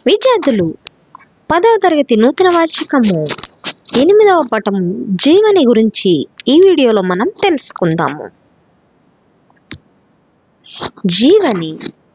విద్యార్థులు 10వ తరగతి నూతన వార్షికము 8వ పటము జీవని గురించి ఈ వీడియోలో మనం తెలుసుకుందాము. జీవని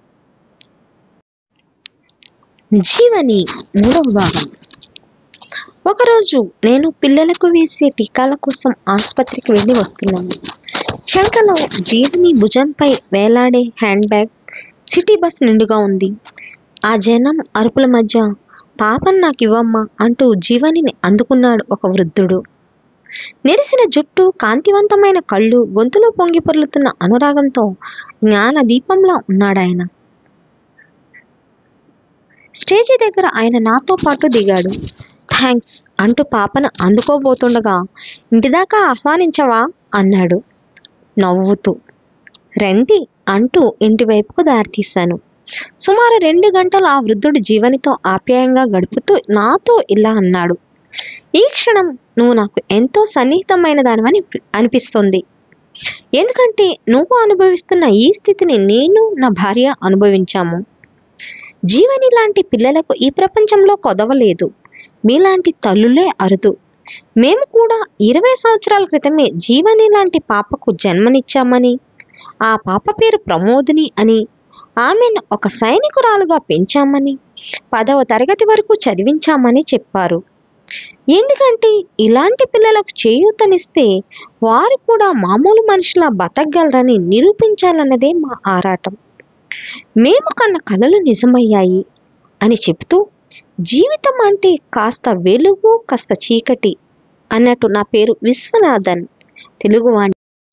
3వ భాగం. ఒకరోజు నేను పిల్లలకు వేసే టీకాల కోసం ఆసుపత్రికి వెళ్ళి వస్తున్నాను. చంకలో జీవని భుజంపై వేలాడే హ్యాండ్ బ్యాగ్. సిటీ బస్ నిండుగా ఉంది. ఆ జనం అరుపుల మధ్య పాపను నాకు ఇవ్వమ్మా అంటూ జీవనిని అందుకున్నాడు ఒక వృద్ధుడు. నెరిసిన జుట్టు, కాంతివంతమైన కళ్ళు, గొంతులో పొంగి పొర్లుతున్న అనురాగంతో జ్ఞాన దీపంలా ఉన్నాడాయన. స్టేజీ దగ్గర ఆయన నాతో పాటు దిగాడు. థ్యాంక్స్ అంటూ పాపను అందుకోబోతుండగా ఇంటిదాకా ఆహ్వానించవా అన్నాడు నవ్వుతూ. రండి అంటూ ఇంటి వైపుకు దారితీశాను. సుమారు 2 గంటలు ఆ వృద్ధుడు జీవనితో ఆప్యాయంగా గడుపుతూ నాతో ఇలా అన్నాడు. ఈ క్షణం నువ్వు నాకు ఎంతో సన్నిహితమైన దానివని అనిపిస్తుంది. ఎందుకంటే నువ్వు అనుభవిస్తున్న ఈ స్థితిని నేను, నా భార్య అనుభవించాము. జీవని లాంటి పిల్లలకు ఈ ప్రపంచంలో కొదవలేదు. మీలాంటి తల్లులే అరుదు. మేము కూడా 20 సంవత్సరాల క్రితమే జీవని లాంటి పాపకు జన్మనిచ్చామని, ఆ పాప పేరు ప్రమోదిని అని, ఆమెను ఒక సైనికురాలుగా పెంచామని, 10వ తరగతి వరకు చదివించామని చెప్పారు. ఎందుకంటే ఇలాంటి పిల్లలకు చేయూతనిస్తే వారు కూడా మామూలు మనిషిలా బతకగలరని నిరూపించాలన్నదే మా ఆరాటం. మేము కన్న కలలు నిజమయ్యాయి అని చెబుతూ, జీవితం అంటే కాస్త వెలుగు, కాస్త చీకటి అన్నట్టు నా పేరు విశ్వనాథన్, తెలుగువాణి.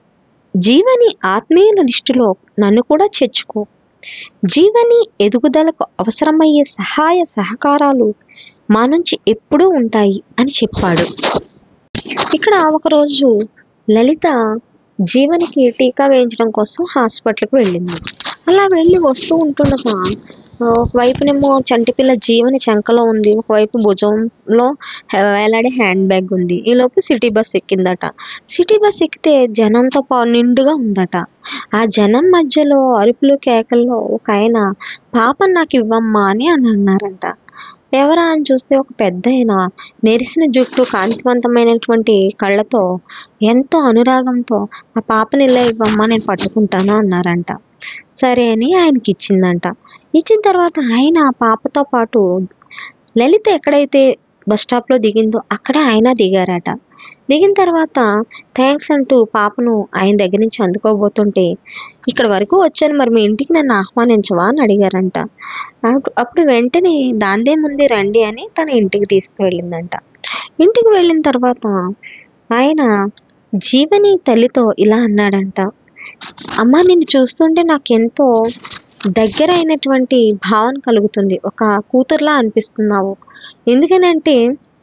జీవని ఆత్మీయుల లిస్టులో నన్ను కూడా చేర్చుకో. జీవని ఎదుగుదలకు అవసరమయ్యే సహాయ సహకారాలు మా నుంచి ఎప్పుడూ ఉంటాయి అని చెప్పాడు. ఇక్కడ ఒకరోజు లలిత జీవనికి టీకా వేయించడం కోసం హాస్పిటల్కి వెళ్ళింది. అలా వెళ్ళి వస్తూ ఉంటుండగా ఒకవైపునేమో చంటిపిల్ల జీవని చంకలో ఉంది, ఒకవైపు భుజంలో వేలాడే హ్యాండ్ బ్యాగ్ ఉంది. ఈలోపు సిటీ బస్ ఎక్కిందట. సిటీ బస్ ఎక్కితే జనంతో నిండుగా ఉందట. ఆ జనం మధ్యలో అరుపులు కేకల్లో ఒక ఆయన పాపను నాకు ఇవ్వమ్మా అని అన్నారంట. ఎవరా అని చూస్తే ఒక పెద్ద ఆయన, నెరిసిన జుట్టు, కాంతివంతమైనటువంటి కళ్ళతో ఎంతో అనురాగంతో ఆ పాపని ఇలా ఇవ్వమ్మా నేను పట్టుకుంటాను అన్నారంట. సరే అని ఆయనకి ఇచ్చిందంట. ఇచ్చిన తర్వాత ఆయన ఆ పాపతో పాటు లలిత ఎక్కడైతే బస్ స్టాప్లో దిగిందో అక్కడే ఆయన దిగారట. దిగిన తర్వాత థ్యాంక్స్ అంటూ పాపను ఆయన దగ్గర నుంచి అందుకోబోతుంటే, ఇక్కడ వరకు వచ్చాను, మరి మీ ఇంటికి నన్ను ఆహ్వానించవా అని అడిగారంట. అప్పుడు వెంటనే దాందే ముందే రండి అని తన ఇంటికి తీసుకువెళ్ళిందంట. ఇంటికి వెళ్ళిన తర్వాత ఆయన జీవని తల్లితో ఇలా అన్నాడంట. అమ్మ, నిన్ను చూస్తుంటే నాకెంతో దగ్గర అయినటువంటి భావన కలుగుతుంది. ఒక కూతురులా అనిపిస్తున్నావు. ఎందుకనంటే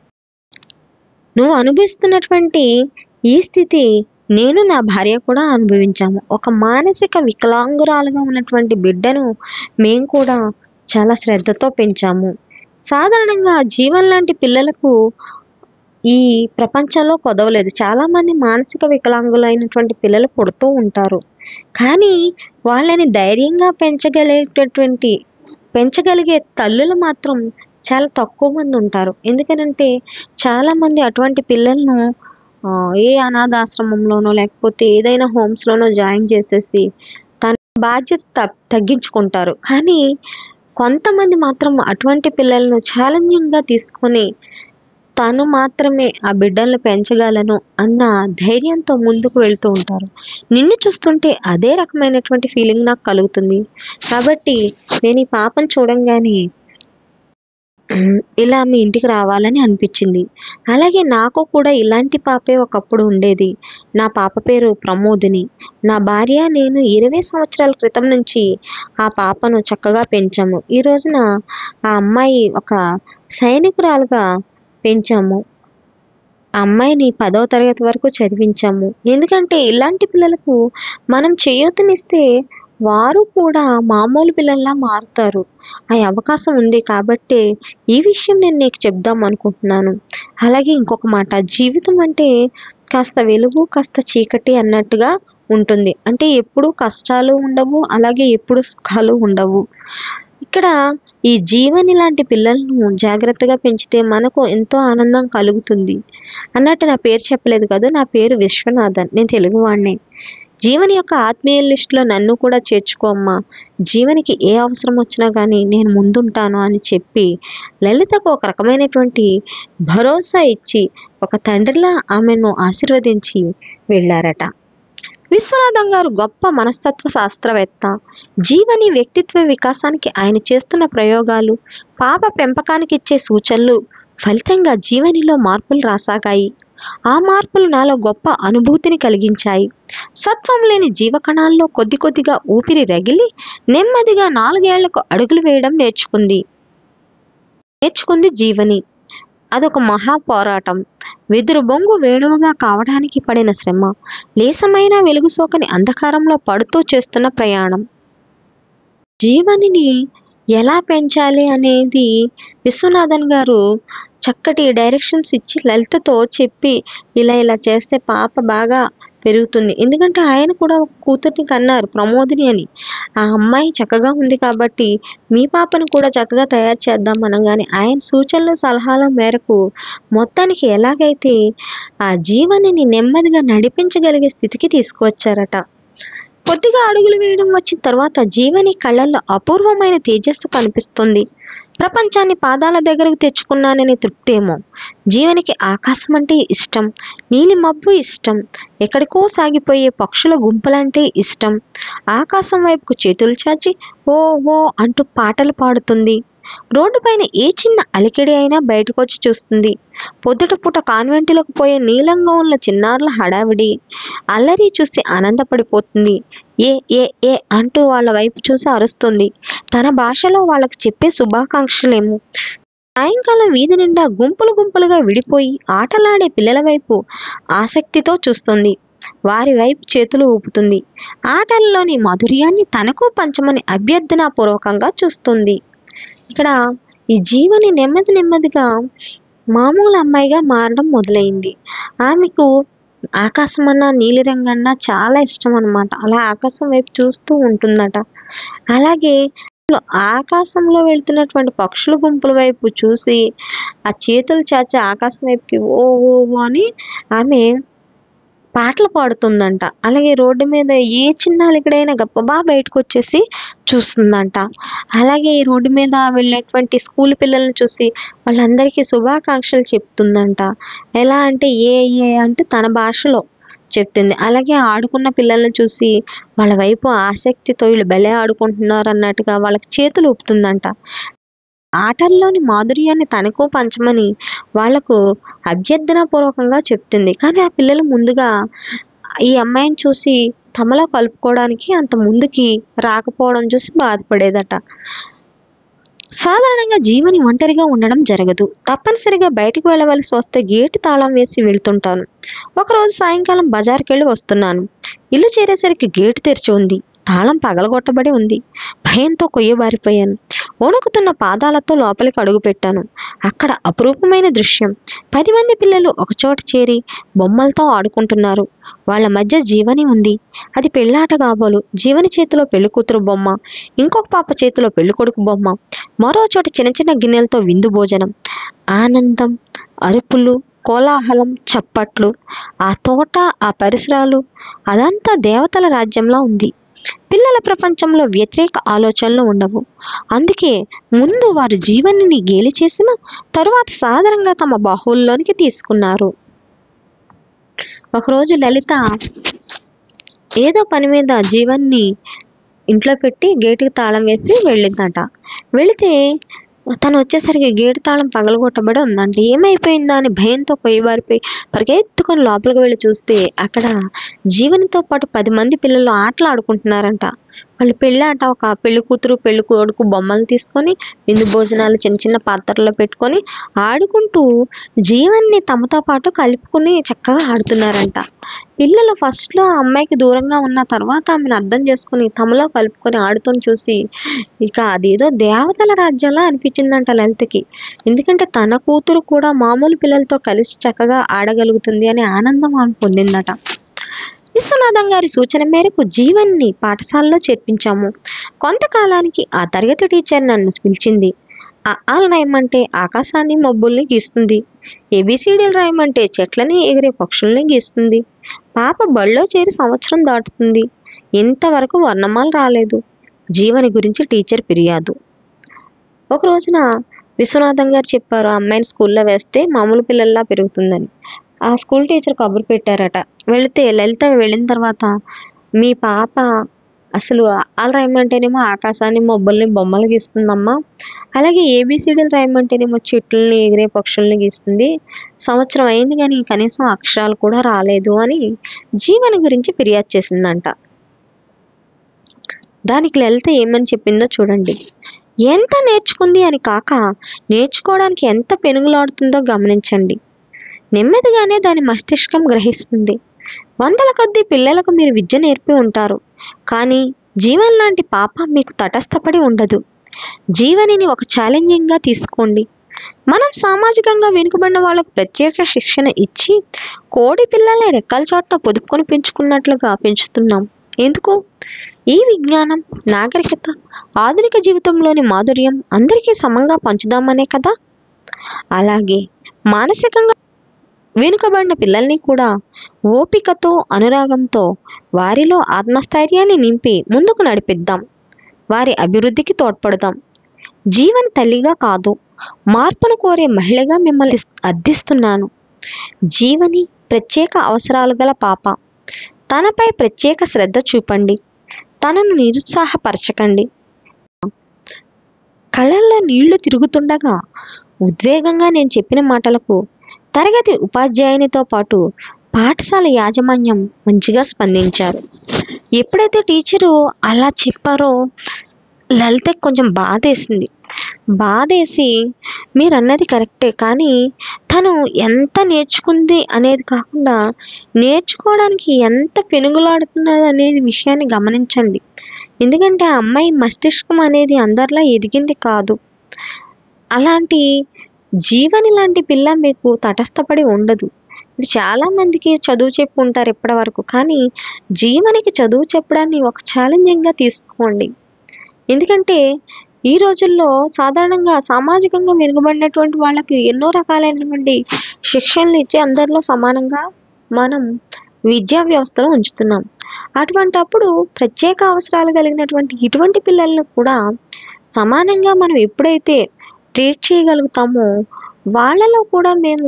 నువ్వు అనుభవిస్తున్నటువంటి ఈ స్థితి నేను, నా భార్య కూడా అనుభవించాము. ఒక మానసిక వికలాంగురాలుగా ఉన్నటువంటి బిడ్డను మేము కూడా చాలా శ్రద్ధతో పెంచాము. సాధారణంగా జీవన్ లాంటి పిల్లలకు ఈ ప్రపంచంలో కొదవలేదు. చాలామంది మానసిక వికలాంగులైనటువంటి పిల్లలు పుడుతూ ఉంటారు. కానీ వాళ్ళని ధైర్యంగా పెంచగలిగే తల్లులు మాత్రం చాలా తక్కువ మంది ఉంటారు. ఎందుకనంటే చాలామంది అటువంటి పిల్లలను ఏ అనాథాశ్రమంలోనో లేకపోతే ఏదైనా హోమ్స్లోనో జాయిన్ చేసేసి తన బాధ్యత తగ్గించుకుంటారు. కానీ కొంతమంది మాత్రం అటువంటి పిల్లలను ఛాలెంజింగ్గా తీసుకొని తను మాత్రమే ఆ బిడ్డలను పెంచగలను అన్న ధైర్యంతో ముందుకు వెళ్తూ ఉంటారు. నిన్ను చూస్తుంటే అదే రకమైనటువంటి ఫీలింగ్ నాకు కలుగుతుంది. కాబట్టి నేను ఈ పాపను చూడంగానే ఇలా మీ ఇంటికి రావాలని అనిపించింది. అలాగే నాకు కూడా ఇలాంటి పాపే ఒకప్పుడు ఉండేది. నా పాప పేరు ప్రమోదిని. నా భార్య నేను 20 సంవత్సరాల క్రితం నుంచి ఆ పాపను చక్కగా పెంచాము. ఈ రోజున ఆ అమ్మాయి ఒక సైనికురాలుగా పెంచాము. ఆ అమ్మాయిని 10వ తరగతి వరకు చదివించాము. ఎందుకంటే ఇలాంటి పిల్లలకు మనం చేయూతనిస్తే వారు కూడా మామూలు పిల్లల్లా మారుతారు. ఆ అవకాశం ఉంది. కాబట్టి ఈ విషయం నేను నీకు చెప్దాం అనుకుంటున్నాను. అలాగే ఇంకొక మాట, జీవితం అంటే కాస్త వెలుగు, కాస్త చీకటి అన్నట్టుగా ఉంటుంది. అంటే ఎప్పుడు కష్టాలు ఉండవు, అలాగే ఎప్పుడు సుఖాలు ఉండవు. ఇక్కడ ఈ జీవని లాంటి పిల్లలను జాగ్రత్తగా పెంచితే మనకు ఎంతో ఆనందం కలుగుతుంది. అన్నట్టు నా పేరు చెప్పలేదు కదా! నా పేరు విశ్వనాథన్. నేను తెలుగువాడినే. జీవని యొక్క ఆత్మీయ లిస్టులో నన్ను కూడా చేర్చుకో అమ్మా. జీవనికి ఏ అవసరం వచ్చినా కానీ నేను ముందుంటాను అని చెప్పి లలితకు ఒక రకమైనటువంటి భరోసా ఇచ్చి ఒక తండ్రిలా ఆమెను ఆశీర్వదించి వెళ్ళారట. విశ్వనాథం గారు గొప్ప మనస్తత్వ శాస్త్రవేత్త. జీవని వ్యక్తిత్వ వికాసానికి ఆయన చేస్తున్న ప్రయోగాలు, పాప పెంపకానికి ఇచ్చే సూచనలు ఫలితంగా జీవనిలో మార్పులు రాసాగాయి. ఆ మార్పులు నాలో గొప్ప అనుభూతిని కలిగించాయి. సత్వం లేని జీవకణాల్లో కొద్ది కొద్దిగా ఊపిరి రగిలి నెమ్మదిగా 4 ఏళ్లకు అడుగులు వేయడం నేర్చుకుంది జీవని. అదొక మహా పోరాటం. వెదురు బొంగు వేణువుగా కావడానికి పడిన శ్రమ, లేసమైన వెలుగు సోకని అంధకారంలో పడుతూ చేస్తున్న ప్రయాణం. జీవనిని ఎలా పెంచాలి అనేది విశ్వనాథన్ గారు చక్కటి డైరెక్షన్స్ ఇచ్చి లలితతో చెప్పి ఇలా ఇలా చేస్తే పాప బాగా పెరుగుతుంది. ఎందుకంటే ఆయన కూడా ఒక కూతుర్ని కన్నారు, ప్రమోదిని అని. ఆ అమ్మాయి చక్కగా ఉంది కాబట్టి మీ పాపను కూడా చక్కగా తయారు చేద్దాం అనగానే ఆయన సూచనలు సలహాల మేరకు మొత్తానికి ఎలాగైతే ఆ జీవనిని నెమ్మదిగా నడిపించగలిగే స్థితికి తీసుకువచ్చారట. కొద్దిగా అడుగులు వేయడం వచ్చిన తర్వాత జీవని కళ్ళల్లో అపూర్వమైన తేజస్సు కనిపిస్తుంది. ప్రపంచాన్ని పాదాల దగ్గరకు తెచ్చుకున్నాననే తృప్తేమో. జీవనికి ఆకాశం అంటే ఇష్టం, నీలి మబ్బు ఇష్టం, ఎక్కడికో సాగిపోయే పక్షుల గుంపులంటే ఇష్టం. ఆకాశం వైపుకు చేతులు చాచి ఓ ఓ అంటూ పాటలు పాడుతుంది. రోడ్డు పైన ఏ చిన్న అలికిడి అయినా బయటకొచ్చి చూస్తుంది. పొద్దుట పూట కాన్వెంటులకు పోయే నీలంగా ఉన్న చిన్నారుల హడావిడి అల్లరి చూసి ఆనందపడిపోతుంది. ఏ ఏ ఏ అంటూ వాళ్ళ వైపు చూసి అరుస్తుంది. తన భాషలో వాళ్ళకు చెప్పే శుభాకాంక్షలేమో. సాయంకాలం వీధి నిండా గుంపులు గుంపులుగా విడిపోయి ఆటలాడే పిల్లల వైపు ఆసక్తితో చూస్తుంది. వారి వైపు చేతులు ఊపుతుంది. ఆటలలోని మాధుర్యాన్ని తనకు పంచమని అభ్యర్థనాపూర్వకంగా చూస్తుంది. ఇక్కడ ఈ జీవని నెమ్మదిగా మామూలు అమ్మాయిగా మారడం మొదలైంది. ఆమెకు ఆకాశం అన్నా నీలిరంగన్నా చాలా ఇష్టం అన్నమాట. అలా ఆకాశం వైపు చూస్తూ ఉంటుందట. అలాగే ఆకాశంలో వెళ్తున్నటువంటి పక్షుల గుంపుల వైపు చూసి ఆ చేతులు చాచి ఆకాశం వైపుకి ఓ ఓ అని ఆమె పాటలు పాడుతుందంట. అలాగే రోడ్డు మీద ఏ చిన్న అలికిడైనా గబగబా బయటకు వచ్చేసి చూస్తుందంట. అలాగే ఈ రోడ్డు మీద వెళ్ళేటువంటి స్కూల్ పిల్లల్ని చూసి వాళ్ళందరికీ శుభాకాంక్షలు చెప్తుందంట. ఎలా అంటే ఏ ఏ అంటే తన భాషలో చెప్తుంది. అలాగే ఆడుకున్న పిల్లల్ని చూసి వాళ్ళ వైపు ఆసక్తితో వీళ్ళు భలే ఆడుకుంటున్నారు అన్నట్టుగా వాళ్ళకి చేతులు ఊపుతుందంట. ఆటల్లోని మాధుర్యాన్ని తనకు పంచమని వాళ్లకు అభ్యర్థనాపూర్వకంగా చెప్తుంది. కానీ ఆ పిల్లలు ముందుగా ఈ అమ్మాయిని చూసి తమలో కలుపుకోవడానికి అంత ముందుకి రాకపోవడం చూసి బాధపడేదట. సాధారణంగా జీవని ఒంటరిగా ఉండడం జరగదు. తప్పనిసరిగా బయటకు వెళ్ళవలసి వస్తే గేటు తాళం వేసి వెళ్తుంటాను. ఒకరోజు సాయంకాలం బజార్కి వెళ్ళి వస్తున్నాను. ఇల్లు చేరేసరికి గేటు తెరిచి ఉంది. తాళం పగలగొట్టబడి ఉంది. భయంతో కొయ్యబారిపోయాను. వణుకుతున్న పాదాలతో లోపలికి అడుగుపెట్టాను. అక్కడ అపురూపమైన దృశ్యం. 10 మంది పిల్లలు ఒకచోట చేరి బొమ్మలతో ఆడుకుంటున్నారు. వాళ్ళ మధ్య జీవని ఉంది. అది పెళ్ళాట కాబోలు. జీవని చేతిలో పెళ్లి కూతురు బొమ్మ, ఇంకొక పాప చేతిలో పెళ్లి కొడుకు బొమ్మ, మరో చోట చిన్న చిన్న గిన్నెలతో విందు భోజనం. ఆనందం, అరుపులు, కోలాహలం, చప్పట్లు. ఆ తోట, ఆ పరిసరాలు, అదంతా దేవతల రాజ్యంలా ఉంది. పిల్లల ప్రపంచంలో వ్యతిరేక ఆలోచనలు ఉండవు. అందుకే ముందు వారు జీవనిని గేలి చేసిన తరువాత సాధారణంగా తమ బాహువుల్లోనికి తీసుకున్నారు. ఒకరోజు లలిత ఏదో పని మీద జీవన్ని ఇంట్లో పెట్టి గేటుకి తాళం వేసి వెళ్ళిందట. వెళితే తను వచ్చేసరికి గేటు తాళం పగలగొట్టబడి ఉందంట. ఏమైపోయిందా అని భయంతో కొయ్యబారిపోయి పరిగెత్తుకొని లోపలికి వెళ్ళి చూస్తే అక్కడ జీవనితో పాటు 10 మంది పిల్లలు ఆటలు ఆడుకుంటున్నారంట. వాళ్ళు పెళ్ళాట. ఒక పెళ్లి కూతురు పెళ్లి కొడుకు బొమ్మలు తీసుకొని విందు భోజనాలు చిన్న చిన్న పాత్రలో పెట్టుకొని ఆడుకుంటూ జీవన్ని తమతో పాటు కలుపుకుని చక్కగా ఆడుతున్నారంట. పిల్లలు ఫస్ట్లో ఆ అమ్మాయికి దూరంగా ఉన్న తర్వాత ఆమెను అర్థం చేసుకుని తమలో కలుపుకొని ఆడుతూ చూసి ఇక అదేదో దేవతల రాజ్యంలా అనిపించిందంట లలితకి. ఎందుకంటే తన కూతురు కూడా మామూలు పిల్లలతో కలిసి చక్కగా ఆడగలుగుతుంది అనే ఆనందం ఆమె పొందిందట. విశ్వనాథం గారి సూచన మేరకు జీవన్ని పాఠశాలలో చేర్పించాము. కొంతకాలానికి ఆ తరగతి టీచర్ నన్ను పిలిచింది. ఆలు రాయమంటే ఆకాశాన్ని మబ్బుల్ని గీస్తుంది. ఏబిసిడీలు రాయమంటే చెట్లని ఎగిరే పక్షుల్ని గీస్తుంది. పాప బడిలో చేరి సంవత్సరం దాటుతుంది. ఇంతవరకు వర్ణమాల రాలేదు. జీవని గురించి టీచర్ ఫిర్యాదు. ఒక రోజున విశ్వనాథం గారు చెప్పారు, అమ్మాయిని స్కూల్లో వేస్తే మామూలు పిల్లల్లా పెరుగుతుందని. ఆ స్కూల్ టీచర్ కబురు పెట్టారట. వెళితే లలిత వెళ్ళిన తర్వాత, మీ పాప అసలు ఆలు రాయమంటేనేమో ఆకాశాన్ని మబ్బుల్ని బొమ్మలు గీస్తుందమ్మా, అలాగే ఏబిసిడీలు రాయమంటేనేమో చెట్లని ఎగిరే పక్షుల్ని గీస్తుంది. సంవత్సరం అయింది కానీ కనీసం అక్షరాలు కూడా రాలేదు అని జీవని గురించి ఫిర్యాదు చేసిందంట. దానికి లలిత ఏమని చెప్పిందో చూడండి. ఎంత నేర్చుకుంది అని కాక నేర్చుకోవడానికి ఎంత పెనుగులాడుతుందో గమనించండి. నెమ్మదిగానే దాని మస్తిష్కం గ్రహిస్తుంది. వందల కొద్దీ పిల్లలకు మీరు విద్య నేర్పి ఉంటారు, కానీ జీవన్ లాంటి పాప మీకు తటస్థపడి ఉండదు. జీవనిని ఒక ఛాలెంజింగ్గా తీసుకోండి. మనం సామాజికంగా వెనుకబడిన వాళ్ళకు ప్రత్యేక శిక్షణ ఇచ్చి కోడి పిల్లల్ని రెక్కల చాటున పొదుపుకొని పెంచుకున్నట్లుగా పెంచుతున్నాం. ఎందుకు? ఈ విజ్ఞానం, నాగరికత, ఆధునిక జీవితంలోని మాధుర్యం అందరికీ సమంగా పంచుదామనే కదా. అలాగే మానసికంగా వెనుకబడిన పిల్లల్ని కూడా ఓపికతో, అనురాగంతో వారిలో ఆత్మస్థైర్యాన్ని నింపి ముందుకు నడిపిద్దాం. వారి అభివృద్ధికి తోడ్పడదాం. జీవన్ తల్లిగా కాదు, మార్పును కోరే మహిళగా మిమ్మల్ని అర్థిస్తున్నాను. జీవని ప్రత్యేక అవసరాలు గల పాప. తనపై ప్రత్యేక శ్రద్ధ చూపండి. తనను నిరుత్సాహపరచకండి. కళ్ళల్లో నీళ్లు తిరుగుతుండగా ఉద్వేగంగా నేను చెప్పిన మాటలకు తరగతి ఉపాధ్యాయునితో పాటు పాఠశాల యాజమాన్యం మంచిగా స్పందించారు. ఎప్పుడైతే టీచరు అలా చెప్పారో లలితకి కొంచెం బాధేసి మీరు అన్నది కరెక్టే, కానీ తను ఎంత నేర్చుకుంది అనేది కాకుండా నేర్చుకోవడానికి ఎంత పెనుగులాడుతున్నది అనేది విషయాన్ని గమనించండి. ఎందుకంటే ఆ అమ్మాయి మస్తిష్కం అనేది అందరిలా ఎదిగింది కాదు. అలాంటి జీవని లాంటి పిల్ల మీకు తటస్థపడి ఉండదు. ఇది చాలామందికి చదువు చెప్పి ఉంటారు ఇప్పటి వరకు, కానీ జీవనికి చదువు చెప్పడాన్ని ఒక ఛాలెంజింగ్గా తీసుకోండి. ఎందుకంటే ఈ రోజుల్లో సాధారణంగా సామాజికంగా వెనుకబడినటువంటి వాళ్ళకి ఎన్నో రకాలైనటువంటి శిక్షణలు ఇచ్చి అందరిలో సమానంగా మనం విద్యా వ్యవస్థలో ఉంచుతున్నాం. అటువంటప్పుడు ప్రత్యేక అవసరాలు కలిగినటువంటి ఇటువంటి పిల్లలను కూడా సమానంగా మనం ఎప్పుడైతే ట్రీట్ చేయగలుగుతామో వాళ్ళలో కూడా మేము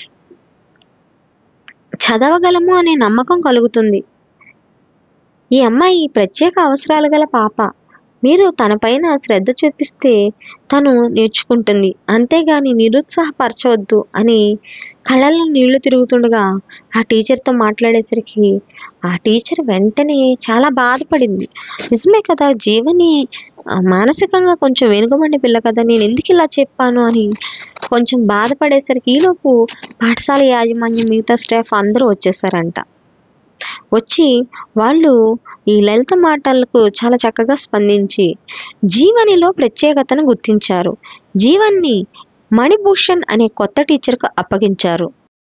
చదవగలము అనే నమ్మకం కలుగుతుంది. ఈ అమ్మాయి ప్రత్యేక అవసరాలు గల పాప. మీరు తనపైన శ్రద్ధ చూపిస్తే తను నేర్చుకుంటుంది, అంతేగాని నిరుత్సాహపరచవద్దు అని కళ్ళల్లో నీళ్లు తిరుగుతుండగా ఆ టీచర్తో మాట్లాడేసరికి ఆ టీచర్ వెంటనే చాలా బాధపడింది. నిజమే కదా, జీవని మానసికంగా కొంచెం వెనుకబడిన పిల్ల కదా, నేను ఎందుకు ఇలా చెప్పాను అని కొంచెం బాధపడేసరికి ఈలోపు పాఠశాల యాజమాన్యం, మిగతా స్టాఫ్ అందరూ వచ్చేసారంట. వచ్చి వాళ్ళు ఈ లలిత మాటలకు చాలా చక్కగా స్పందించి జీవనిలో ప్రత్యేకతను గుర్తించారు. జీవన్ని మణిభూషణ్ అనే కొత్త టీచర్కు అప్పగించారు.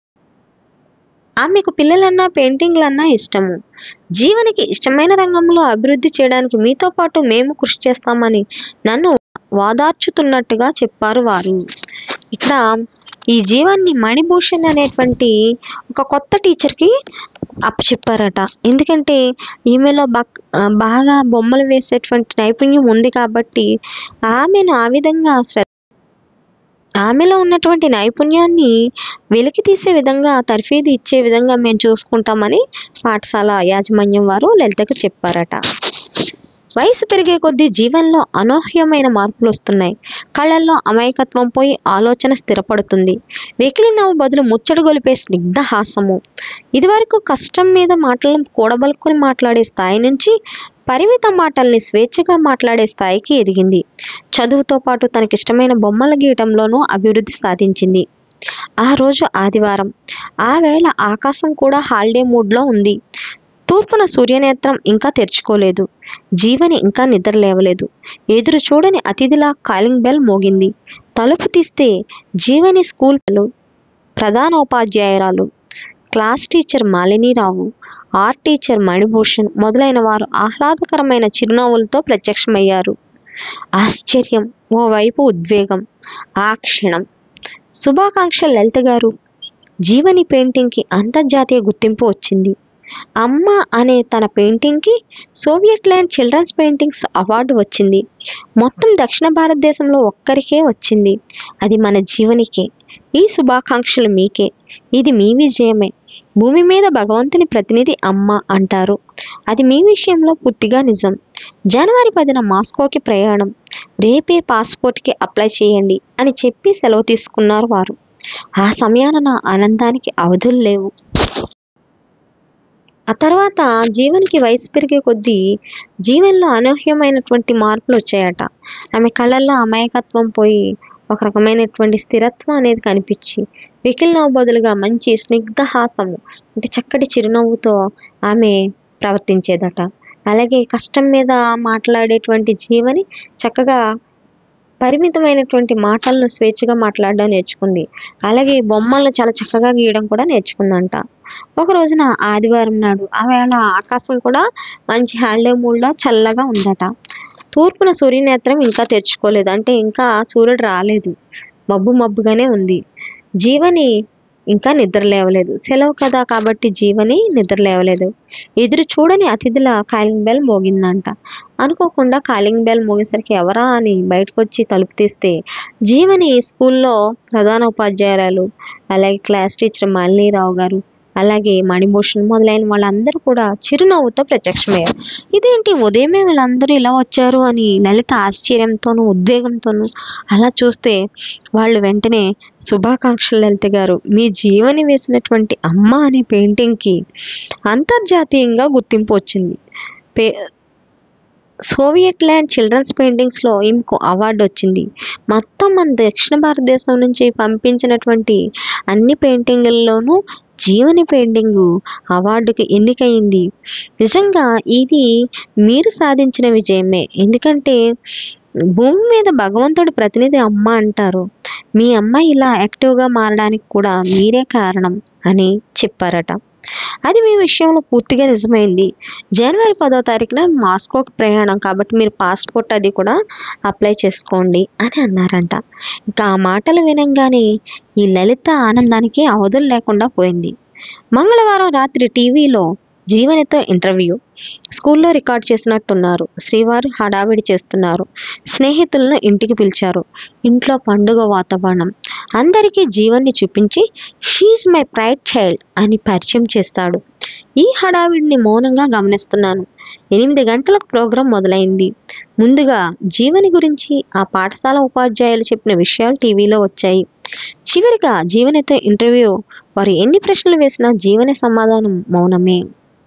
ఆమెకు పిల్లలన్నా పెయింటింగ్లన్నా ఇష్టము. జీవనికి ఇష్టమైన రంగంలో అభివృద్ధి చేయడానికి మీతో పాటు మేము కృషి చేస్తామని నన్ను వాదార్చుతున్నట్టుగా చెప్పారు వారు. ఇక్కడ ఈ జీవాన్ని మణిభూషణ్ అనేటువంటి ఒక కొత్త టీచర్కి అప్పచెప్పారట. ఎందుకంటే ఈమెలో బాగా బొమ్మలు వేసేటువంటి నైపుణ్యం ఉంది కాబట్టి ఆమెను ఆ విధంగా ఆమెలో ఉన్నటువంటి నైపుణ్యాన్ని వెలికి తీసే విధంగా, తర్ఫీదు ఇచ్చే విధంగా మేము చూసుకుంటామని పాఠశాల యాజమాన్యం వారు లలితకు చెప్పారట. వయసు పెరిగే కొద్దీ జీవనంలో అనూహ్యమైన మార్పులు వస్తున్నాయి. కళ్ళల్లో అమాయకత్వం పోయి ఆలోచన స్థిరపడుతుంది. వెకిలి నవ్వు బదులు ముచ్చట గొలిపే స్నిగ్ధ హాసము. ఇదివరకు కష్టం మీద మాటలను కూడబలుకొని మాట్లాడే స్థాయి నుంచి పరిమిత మాటల్ని స్వేచ్ఛగా మాట్లాడే స్థాయికి ఎదిగింది. చదువుతో పాటు తనకిష్టమైన బొమ్మల గీయటంలోనూ అభివృద్ధి సాధించింది. ఆ రోజు ఆదివారం. ఆ వేళ ఆకాశం కూడా హాలిడే మూడ్లో ఉంది. తూర్పున సూర్యనేత్రం ఇంకా తెరుచుకోలేదు. జీవని ఇంకా నిద్ర లేవలేదు. ఎదురు చూడని అతిథిలా కాలింగ్ బెల్ మోగింది. తలుపు తీస్తే జీవని స్కూల్ ప్రధానోపాధ్యాయురాలు, class teacher Malini Rao art teacher Manibhushan మొదలైన వారు ఆహ్లాదకరమైన చిరునవ్వులతో ప్రత్యక్షమయ్యారు. ఆశ్చర్యం, ఓవైపు ఉద్వేగం. ఆ క్షణం శుభాకాంక్షలు లలిత గారు. జీవని పెయింటింగ్కి అంతర్జాతీయ గుర్తింపు వచ్చింది. అమ్మ అనే తన పెయింటింగ్కి Soviet land children's paintings award వచ్చింది. మొత్తం దక్షిణ భారతదేశంలో ఒక్కరికే వచ్చింది. అది మన జీవనికే. ఈ శుభాకాంక్షలు మీకే. ఇది మీ విజయమే. భూమి మీద భగవంతుని ప్రతినిధి అమ్మ అంటారు. అది మీ విషయంలో పూర్తిగా నిజం. జనవరి 10న మాస్కోకి ప్రయాణం. రేపే పాస్పోర్ట్కి అప్లై చేయండి అని చెప్పి సెలవు తీసుకున్నారు వారు. ఆ సమయాన నా ఆనందానికి అవధులు లేవు. ఆ తర్వాత జీవన్కి వయసు పెరిగే కొద్దీ జీవన్లో అనూహ్యమైనటువంటి మార్పులు వచ్చాయట. ఆమె కళ్ళల్లో అమాయకత్వం పోయి ఒక రకమైనటువంటి స్థిరత్వం అనేది కనిపించి వెకిలి నవ్వు బదులుగా మంచి స్నిగ్ధహాసము అంటే చక్కటి చిరునవ్వుతో ఆమె ప్రవర్తించేదట. అలాగే కష్టం మీద మాట్లాడేటువంటి జీవని చక్కగా పరిమితమైనటువంటి మాటలను స్వేచ్ఛగా మాట్లాడడం నేర్చుకుంది. అలాగే బొమ్మలను చాలా చక్కగా గీయడం కూడా నేర్చుకుందంట. ఒక రోజున ఆదివారం నాడు ఆవేళ ఆకాశం కూడా మంచి హాలిడే మూడ్లో చల్లగా ఉందట. తూర్పున సూర్యనేత్రం ఇంకా తెరుచుకోలేదు. అంటే ఇంకా సూర్యుడు రాలేదు. మబ్బు మబ్బుగానే ఉంది. జీవని ఇంకా నిద్ర లేవలేదు. సెలవు కదా కాబట్టి జీవని నిద్ర లేవలేదు. ఎదురు చూడని అతిథుల కాలింగ్ బెల్ మోగిందంట. అనుకోకుండా కాలింగ్ బెల్ మోగేసరికి ఎవరా అని బయటకు వచ్చి తలుపు తీస్తే జీవని స్కూల్లో ప్రధాన ఉపాధ్యాయురాలు, అలాగే క్లాస్ టీచర్ మాలినీరావు గారు, అలాగే మణిభూషణ్ మొదలైన వాళ్ళందరూ కూడా చిరునవ్వుతో ప్రత్యక్షమయ్యారు. ఇదేంటి ఉదయమే వీళ్ళందరూ ఇలా వచ్చారు అని లలిత ఆశ్చర్యంతోనూ ఉద్వేగంతోనూ అలా చూస్తే వాళ్ళు వెంటనే శుభాకాంక్షలు లలిత గారు. మీ జీవని వేసినటువంటి అమ్మ అనే పెయింటింగ్కి అంతర్జాతీయంగా గుర్తింపు వచ్చింది. సోవియట్ ల్యాండ్ చిల్డ్రన్స్ పెయింటింగ్స్లో ఈమెకు అవార్డు వచ్చింది. మొత్తం మన దక్షిణ భారతదేశం నుంచి పంపించినటువంటి అన్ని పెయింటింగుల్లోనూ జీవని పెయింటింగు అవార్డుకి ఎన్నికయింది. నిజంగా ఇది మీరు సాధించిన విజయమే. ఎందుకంటే భూమి మీద భగవంతుడి ప్రతినిధి అమ్మ అంటారు. మీ అమ్మ ఇలా యాక్టివ్గా మారడానికి కూడా మీరే కారణం అని చెప్పారట. అది మీ విషయంలో పూర్తిగా నిజమైంది. జనవరి 10వ తారీఖున మాస్కోకి ప్రయాణం కాబట్టి మీరు పాస్పోర్ట్ అది కూడా అప్లై చేసుకోండి అని అన్నారంట. ఇంకా ఆ మాటలు వినంగానే ఈ లలిత ఆనందానికి అవధులు లేకుండా పోయింది. మంగళవారం రాత్రి టీవీలో జీవనితో ఇంటర్వ్యూ. స్కూల్లో రికార్డ్ చేసినట్టున్నారు. శ్రీవారు హడావిడి చేస్తున్నారు. స్నేహితులను ఇంటికి పిలిచారు. ఇంట్లో పండుగ వాతావరణం. అందరికీ జీవన్ని చూపించి షీఈ్ మై ప్రైడ్ చైల్డ్ అని పరిచయం చేస్తాడు. ఈ హడావిడిని మౌనంగా గమనిస్తున్నాను. 8 గంటలకు ప్రోగ్రాం మొదలైంది. ముందుగా జీవని గురించి ఆ పాఠశాల ఉపాధ్యాయులు చెప్పిన విషయాలు టీవీలో వచ్చాయి. చివరిగా జీవనితో ఇంటర్వ్యూ. వారు ఎన్ని ప్రశ్నలు వేసినా జీవని సమాధానం మౌనమే.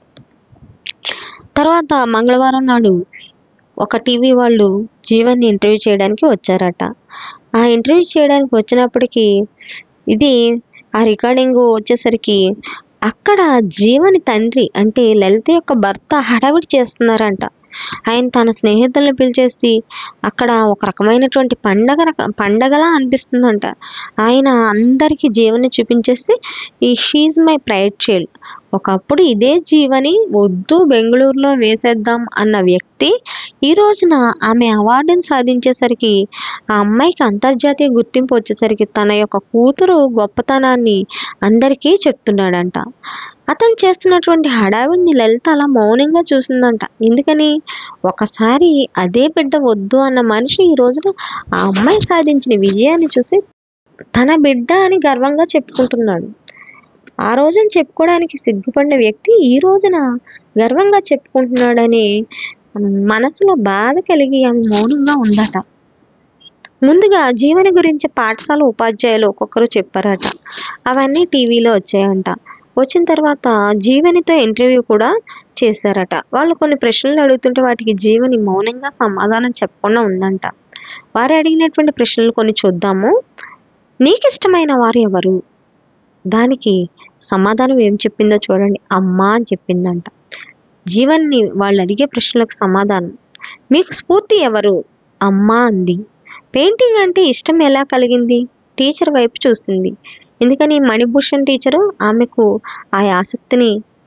తర్వాత మంగళవారం నాడు ఒక టీవీ వాళ్ళు జీవన్ని ఇంటర్వ్యూ చేయడానికి వచ్చారట. ఆ ఇంటర్వ్యూ చేయడానికి వచ్చినప్పటికీ ఇది ఆ రికార్డింగ్ వచ్చేసరికి అక్కడ జీవని తండ్రి అంటే లలిత యొక్క భర్త హడావిడి చేస్తున్నారంట. ఆయన తన స్నేహితులను పిలిచేసి అక్కడ ఒక రకమైనటువంటి పండగలా అనిపిస్తుందంట. ఆయన అందరికీ జీవని చూపించేసి ఈ షీఈ్ మై ప్రైడ్ చైల్డ్. ఒకప్పుడు ఇదే జీవని వద్దు బెంగళూరులో వేసేద్దాం అన్న వ్యక్తి ఈ రోజున ఆమె అవార్డును సాధించేసరికి ఆ అమ్మాయికి అంతర్జాతీయ గుర్తింపు వచ్చేసరికి తన యొక్క కూతురు గొప్పతనాన్ని అందరికీ చెప్తున్నాడంట. అతను చేస్తున్నటువంటి హడావిడిని లలిత అలా మౌనంగా చూసిందంట. ఎందుకని ఒకసారి అదే బిడ్డ వద్దు అన్న మనిషి ఈ రోజున ఆ అమ్మాయి సాధించిన విజయాన్ని చూసి తన బిడ్డ అని గర్వంగా చెప్పుకుంటున్నాడు. ఆ రోజున చెప్పుకోవడానికి సిగ్గుపడిన వ్యక్తి ఈ రోజున గర్వంగా చెప్పుకుంటున్నాడని మనసులో బాధ కలిగి ఆమె మౌనంగా ఉందట. ముందుగా జీవని గురించి పాఠశాల ఉపాధ్యాయులు ఒక్కొక్కరు చెప్పారట. అవన్నీ టీవీలో వచ్చాయంట. వచ్చిన తర్వాత జీవనితో ఇంటర్వ్యూ కూడా చేశారట. వాళ్ళు కొన్ని ప్రశ్నలు అడుగుతుంటే వాటికి జీవని మౌనంగా సమాధానం చెప్పకుండా ఉందంట. వారు అడిగినటువంటి ప్రశ్నలు కొన్ని చూద్దాము. నీకు ఇష్టమైన వారు ఎవరు? దానికి సమాధానం ఏం చెప్పిందో చూడండి. అమ్మ అని చెప్పిందంట. జీవన్ని వాళ్ళు అడిగే ప్రశ్నలకు సమాధానం. మీకు స్ఫూర్తి ఎవరు? అమ్మ అంది. పెయింటింగ్ అంటే ఇష్టం ఎలా కలిగింది? టీచర్ వైపు చూసింది. ఎందుకని మణిభూషణ్ టీచరు ఆమెకు ఆ ఆసక్తిని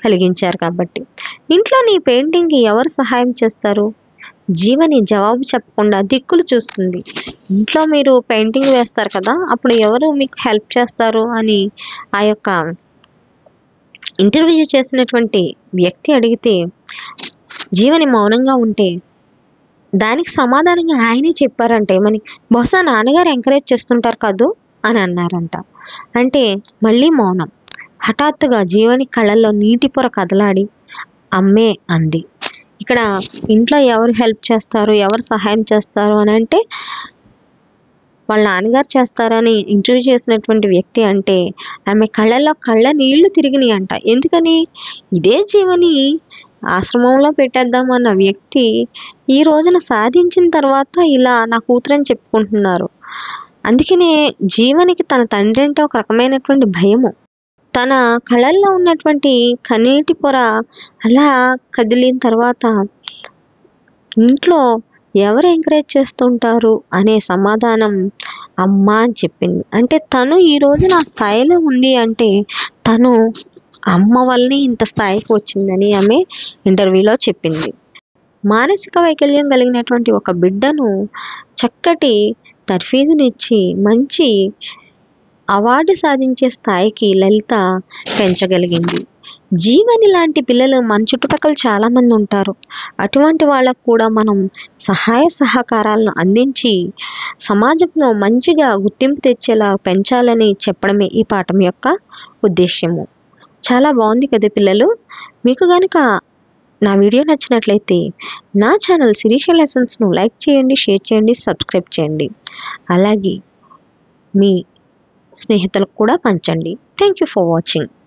కలిగించారు కాబట్టి. ఇంట్లో నీ పెయింటింగ్‌కి ఎవరు సహాయం చేస్తారు? జీవని జవాబు చెప్పకుండా దిక్కులు చూస్తుంది. ఇంట్లో మీరు పెయింటింగ్ వేస్తారు కదా! అప్పుడు ఎవరు మీకు హెల్ప్ చేస్తారు అని ఆ యొక్క ఇంటర్వ్యూ చేసినటువంటి వ్యక్తి అడిగితే, జీవని మౌనంగా ఉంటే దానికి సమాధానంగా ఆయనే చెప్పారంట ఏమని, "బహుశా నాన్నగారు ఎంకరేజ్ చేస్తుంటారు కదూ" అని అన్నారంట. అంటే మళ్ళీ మౌనం. హఠాత్తుగా జీవని కళ్ళల్లో నీటి పొర కదలాడి అమ్మే అంది. ఇక్కడ ఇంట్లో ఎవరు హెల్ప్ చేస్తారు, ఎవరు సహాయం చేస్తారు అనంటే వాళ్ళ నాన్నగారు చేస్తారని ఇంటర్వ్యూ చేసినటువంటి వ్యక్తి అంటే ఆమె కళ్ళల్లో కళ్ళ నీళ్లు తిరిగినాయంట. ఎందుకని? ఇదే జీవని ఆశ్రమంలో పెట్టేద్దామన్న వ్యక్తి ఈ రోజున సాధించిన తర్వాత ఇలా నా కూతురని చెప్పుకుంటున్నారు. అందుకనే జీవనికి తన తండ్రి అంటే ఒక రకమైనటువంటి భయము. తన కళ్ళల్లో ఉన్నటువంటి కన్నీటి పొర అలా కదిలిన తర్వాత ఇంట్లో ఎవరు ఎంకరేజ్ చేస్తుంటారు అనే సమాధానం అమ్మ అని చెప్పింది. అంటే తను ఈ రోజున ఆ స్థాయిలో ఉంది అంటే తను అమ్మ వల్లనే ఇంత స్థాయికి వచ్చిందని ఆమె ఇంటర్వ్యూలో చెప్పింది. మానసిక వైకల్యం కలిగినటువంటి ఒక బిడ్డను చక్కటి తర్ఫీదునిచ్చి మంచి అవార్డు సాధించే స్థాయికి లలిత పెంచగలిగింది. జీవని లాంటి పిల్లలు మన చుట్టుపక్కల చాలామంది ఉంటారు. అటువంటి వాళ్ళకు కూడా మనం సహాయ సహకారాలను అందించి సమాజంలో మంచిగా గుర్తింపు తెచ్చేలా పెంచాలని చెప్పడమే ఈ పాఠం యొక్క ఉద్దేశ్యము. చాలా బాగుంది కదా పిల్లలు. మీకు కనుక నా వీడియో నచ్చినట్లయితే నా ఛానల్ శిరీష లెసన్స్ను లైక్ చేయండి, షేర్ చేయండి, సబ్స్క్రైబ్ చేయండి. అలాగే మీ స్నేహితులకు కూడా పంచండి. Thank you for watching.